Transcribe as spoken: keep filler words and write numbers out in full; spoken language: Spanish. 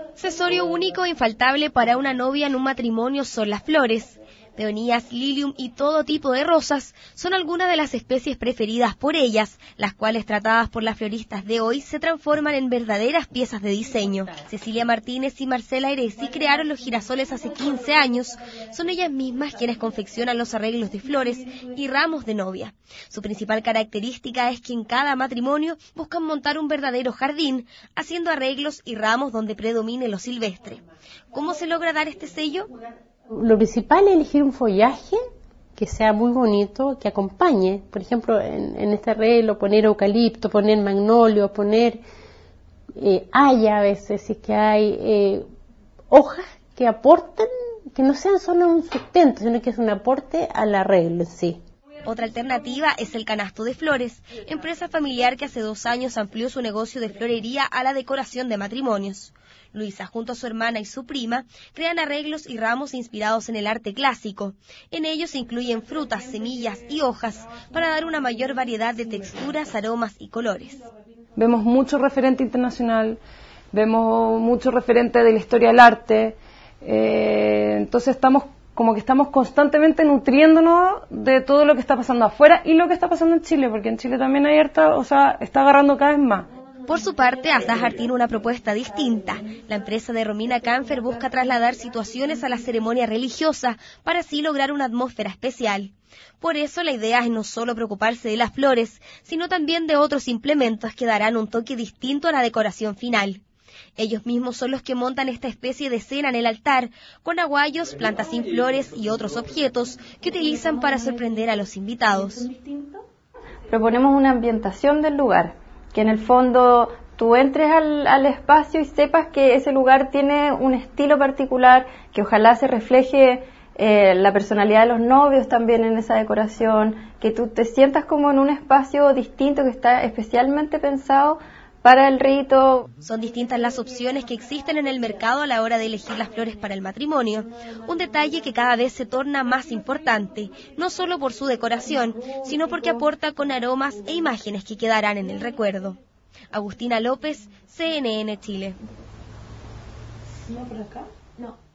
Accesorio único e infaltable para una novia en un matrimonio son las flores. Peonías, lilium y todo tipo de rosas son algunas de las especies preferidas por ellas, las cuales tratadas por las floristas de hoy se transforman en verdaderas piezas de diseño. Cecilia Martínez y Marcela Eresi crearon los girasoles hace quince años. Son ellas mismas quienes confeccionan los arreglos de flores y ramos de novia. Su principal característica es que en cada matrimonio buscan montar un verdadero jardín, haciendo arreglos y ramos donde predomine lo silvestre. ¿Cómo se logra dar este sello? Lo principal es elegir un follaje que sea muy bonito, que acompañe. Por ejemplo, en, en este arreglo poner eucalipto, poner magnolio, poner eh, haya a veces, si es que hay eh, hojas que aporten, que no sean solo un sustento, sino que es un aporte al arreglo en sí. Otra alternativa es el canasto de flores, empresa familiar que hace dos años amplió su negocio de florería a la decoración de matrimonios. Luisa, junto a su hermana y su prima, crean arreglos y ramos inspirados en el arte clásico. En ellos se incluyen frutas, semillas y hojas para dar una mayor variedad de texturas, aromas y colores. Vemos mucho referente internacional, vemos mucho referente de la historia del arte, eh, entonces estamos como que estamos constantemente nutriéndonos de todo lo que está pasando afuera y lo que está pasando en Chile, porque en Chile también hay harta, o sea, está agarrando cada vez más. Por su parte, Azahar tiene una propuesta distinta. La empresa de Romina Canfer busca trasladar situaciones a la ceremonia religiosa para así lograr una atmósfera especial. Por eso la idea es no solo preocuparse de las flores, sino también de otros implementos que darán un toque distinto a la decoración final. Ellos mismos son los que montan esta especie de escena en el altar, con aguayos, plantas sin flores y otros objetos que utilizan para sorprender a los invitados. Proponemos una ambientación del lugar, que en el fondo tú entres al, al espacio y sepas que ese lugar tiene un estilo particular, que ojalá se refleje eh, la personalidad de los novios también en esa decoración, que tú te sientas como en un espacio distinto que está especialmente pensado para el rito. Son distintas las opciones que existen en el mercado a la hora de elegir las flores para el matrimonio, un detalle que cada vez se torna más importante, no solo por su decoración, sino porque aporta con aromas e imágenes que quedarán en el recuerdo. Agustina López, C N N Chile. ¿No por acá? No.